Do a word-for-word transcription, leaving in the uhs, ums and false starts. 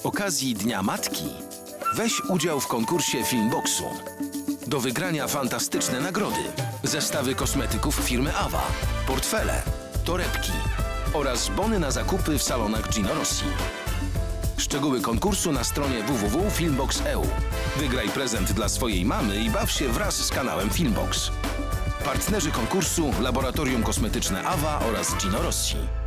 okazji Dnia Matki weź udział w konkursie Filmboxu. Do wygrania fantastyczne nagrody, zestawy kosmetyków firmy Ava, portfele, torebki oraz bony na zakupy w salonach Gino Rossi. Szczegóły konkursu na stronie w w w kropka filmbox kropka e u. Wygraj prezent dla swojej mamy i baw się wraz z kanałem Filmbox. Partnerzy konkursu Laboratorium Kosmetyczne Ava oraz Gino Rossi.